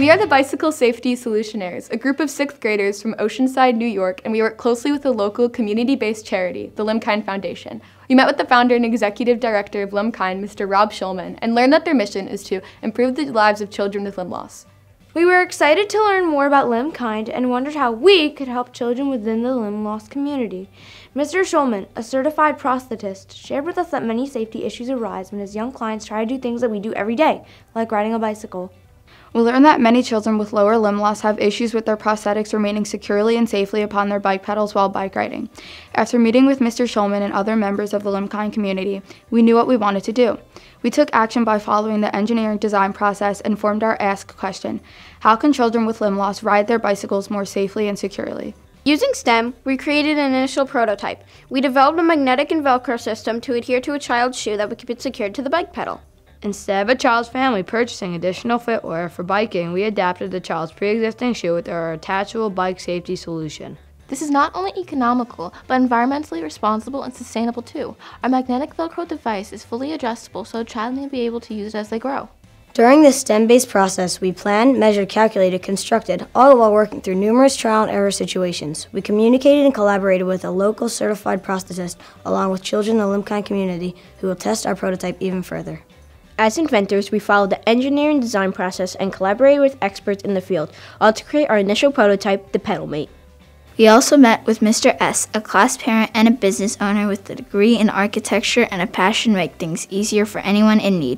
We are the Bicycle Safety Solutionaires, a group of 6th graders from Oceanside, New York, and we work closely with a local community-based charity, the Limkind Foundation. We met with the founder and executive director of Limkind, Mr. Rob Shulman, and learned that their mission is to improve the lives of children with limb loss. We were excited to learn more about Limkind and wondered how we could help children within the limb loss community. Mr. Shulman, a certified prosthetist, shared with us that many safety issues arise when his young clients try to do things that we do every day, like riding a bicycle. We learned that many children with lower limb loss have issues with their prosthetics remaining securely and safely upon their bike pedals while bike riding. After meeting with Mr. Shulman and other members of the Limkind community, we knew what we wanted to do. We took action by following the engineering design process and formed our ask question: how can children with limb loss ride their bicycles more safely and securely? Using STEM, we created an initial prototype. We developed a magnetic and Velcro system to adhere to a child's shoe that would keep it secured to the bike pedal. Instead of a child's family purchasing additional footwear for biking, we adapted the child's pre-existing shoe with our attachable bike safety solution. This is not only economical, but environmentally responsible and sustainable too. Our magnetic Velcro device is fully adjustable so a child may be able to use it as they grow. During this STEM-based process, we planned, measured, calculated, constructed, all while working through numerous trial and error situations. We communicated and collaborated with a local certified prosthetist, along with children in the Limkind community, who will test our prototype even further. As inventors, we followed the engineering design process and collaborated with experts in the field, all to create our initial prototype, the PedalMate. We also met with Mr. S., a class parent and a business owner with a degree in architecture and a passion to make things easier for anyone in need.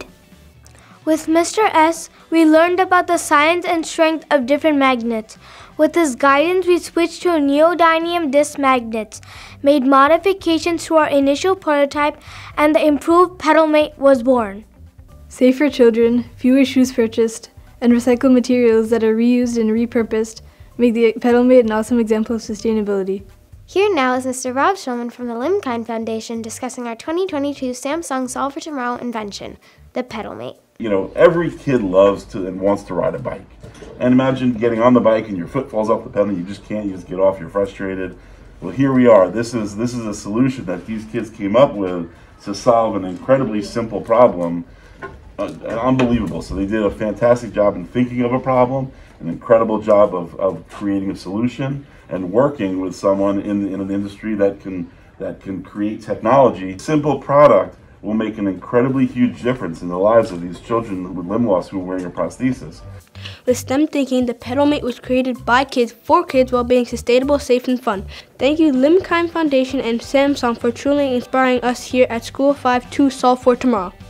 With Mr. S., we learned about the science and strength of different magnets. With his guidance, we switched to neodymium disc magnets, made modifications to our initial prototype, and the improved PedalMate was born. Safer children, fewer shoes purchased, and recycled materials that are reused and repurposed make the PedalMate an awesome example of sustainability. Here now is Mr. Rob Shulman from the Limkind Foundation discussing our 2022 Samsung Solve for Tomorrow invention, the PedalMate. You know, every kid loves to and wants to ride a bike. And imagine getting on the bike and your foot falls off the pedal and you just can't, you just get off, you're frustrated. Well, here we are. This is a solution that these kids came up with to solve an incredibly simple problem. Unbelievable. So they did a fantastic job in thinking of a problem, an incredible job of creating a solution, and working with someone in an industry that can create technology. Simple product will make an incredibly huge difference in the lives of these children with limb loss who are wearing a prosthesis. With STEM thinking, the PedalMate was created by kids for kids while being sustainable, safe, and fun. Thank you, Limkind Foundation and Samsung, for truly inspiring us here at School 5 to Solve for Tomorrow.